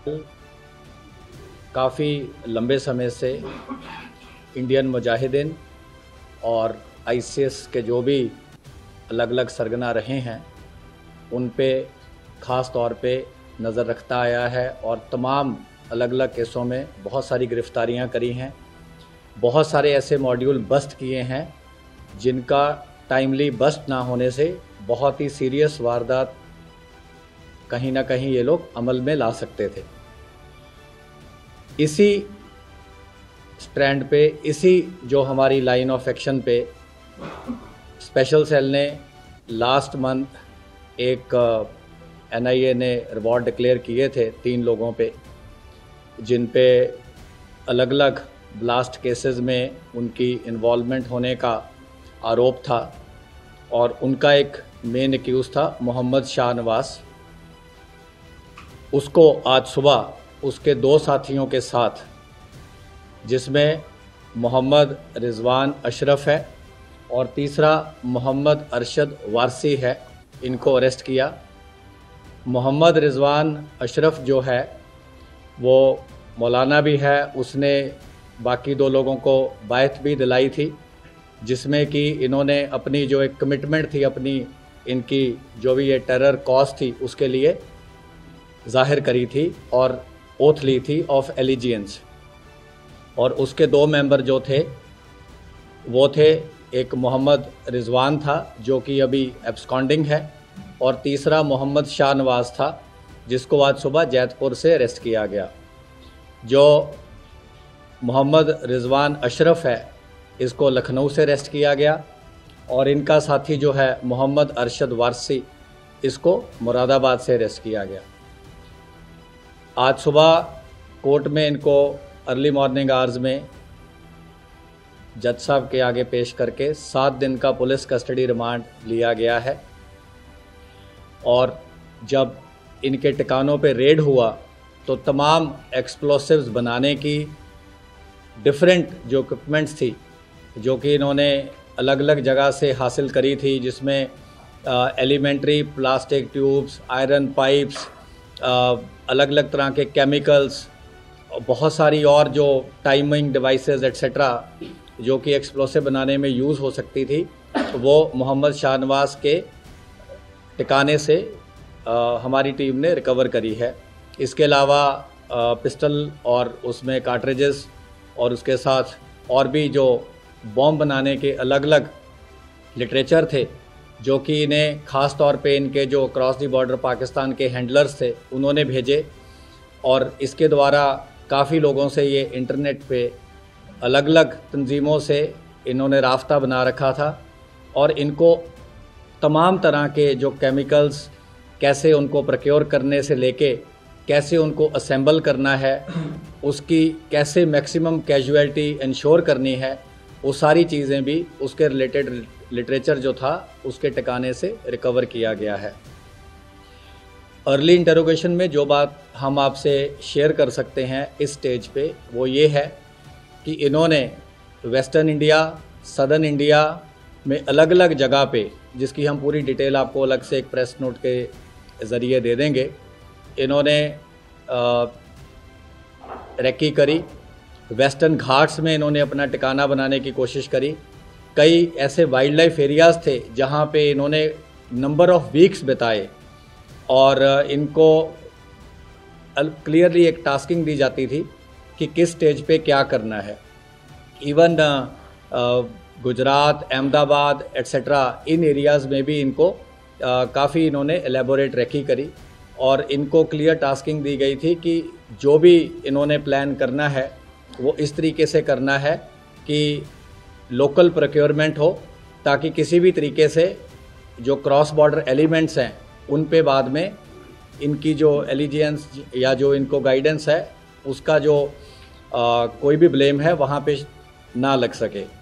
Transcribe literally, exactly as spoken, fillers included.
काफ़ी लंबे समय से इंडियन मुजाहिदीन और आईसीएस के जो भी अलग अलग सरगना रहे हैं उन पे ख़ास तौर पे नज़र रखता आया है और तमाम अलग अलग केसों में बहुत सारी गिरफ़्तारियां करी हैं। बहुत सारे ऐसे मॉड्यूल बस्ट किए हैं जिनका टाइमली बस्ट ना होने से बहुत ही सीरियस वारदात कहीं ना कहीं ये लोग अमल में ला सकते थे। इसी स्ट्रैंड पे, इसी जो हमारी लाइन ऑफ एक्शन पे स्पेशल सेल ने लास्ट मंथ एक एनआईए ने रिवॉर्ड डिक्लेयर किए थे तीन लोगों पे, जिन पे अलग अलग ब्लास्ट केसेस में उनकी इन्वॉल्वमेंट होने का आरोप था और उनका एक मेन एक्यूज़ था मोहम्मद शाहनवाज। उसको आज सुबह उसके दो साथियों के साथ, जिसमें मोहम्मद रिजवान अशरफ है और तीसरा मोहम्मद अरशद वारसी है, इनको अरेस्ट किया। मोहम्मद रिजवान अशरफ जो है वो मौलाना भी है, उसने बाकी दो लोगों को बायत भी दिलाई थी, जिसमें कि इन्होंने अपनी जो एक कमिटमेंट थी, अपनी इनकी जो भी ये टेरर कॉज थी उसके लिए ज़ाहिर करी थी और ओथ ली थी ऑफ एलिजियंस। और उसके दो मेंबर जो थे वो थे, एक मोहम्मद रिजवान था जो कि अभी एब्सकॉन्डिंग है और तीसरा मोहम्मद शाहनवाज था जिसको आज सुबह जैतपुर से अरेस्ट किया गया। जो मोहम्मद रिजवान अशरफ है इसको लखनऊ से अरेस्ट किया गया और इनका साथी जो है मोहम्मद अरशद वारसी, इसको मुरादाबाद से अरेस्ट किया गया। आज सुबह कोर्ट में इनको अर्ली मॉर्निंग आवर्स में जज साहब के आगे पेश करके सात दिन का पुलिस कस्टडी रिमांड लिया गया है। और जब इनके ठिकानों पे रेड हुआ तो तमाम एक्सप्लोसिव्स बनाने की डिफरेंट जो इक्विपमेंट्स थी जो कि इन्होंने अलग अलग जगह से हासिल करी थी, जिसमें elementary plastic tubes, iron pipes, अलग अलग तरह के केमिकल्स, बहुत सारी और जो टाइमिंग डिवाइसेस एट्सेट्रा जो कि एक्सप्लोसिव बनाने में यूज़ हो सकती थी, वो मोहम्मद शाहनवाज के ठिकाने से आ, हमारी टीम ने रिकवर करी है। इसके अलावा पिस्टल और उसमें कार्ट्रिजेस और उसके साथ और भी जो बॉम्ब बनाने के अलग अलग लिटरेचर थे जो कि इन्हें ख़ास तौर पे इनके जो क्रॉस दी बॉर्डर पाकिस्तान के हैंडलर्स थे उन्होंने भेजे। और इसके द्वारा काफ़ी लोगों से ये इंटरनेट पे अलग अलग तंजीमों से इन्होंने राफ्ता बना रखा था और इनको तमाम तरह के जो केमिकल्स कैसे उनको प्रोक्योर करने से लेके कैसे उनको असेंबल करना है, उसकी कैसे मैक्सिमम कैजुअलिटी इंश्योर करनी है, वो सारी चीज़ें भी उसके रिलेटेड लिटरेचर जो था उसके ठिकाने से रिकवर किया गया है। अर्ली इंटरोगेशन में जो बात हम आपसे शेयर कर सकते हैं इस स्टेज पे वो ये है कि इन्होंने वेस्टर्न इंडिया, सदर्न इंडिया में अलग अलग जगह पे, जिसकी हम पूरी डिटेल आपको अलग से एक प्रेस नोट के ज़रिए दे देंगे, इन्होंने रेकी करी। वेस्टर्न घाट्स में इन्होंने अपना ठिकाना बनाने की कोशिश करी। कई ऐसे वाइल्ड लाइफ एरियाज़ थे जहाँ पे इन्होंने नंबर ऑफ वीक्स बिताए और इनको क्लियरली एक टास्किंग दी जाती थी कि किस स्टेज पे क्या करना है। इवन गुजरात, अहमदाबाद एट्सेट्रा इन एरियाज़ में भी इनको काफ़ी इन्होंने एलेबोरेट रेकी करी और इनको क्लियर टास्किंग दी गई थी कि जो भी इन्होंने प्लान करना है वो इस तरीके से करना है कि लोकल प्रोक्योरमेंट हो, ताकि किसी भी तरीके से जो क्रॉस बॉर्डर एलिमेंट्स हैं उन पे बाद में इनकी जो एलिजियंस या जो इनको गाइडेंस है उसका जो आ, कोई भी ब्लेम है वहाँ पे ना लग सके।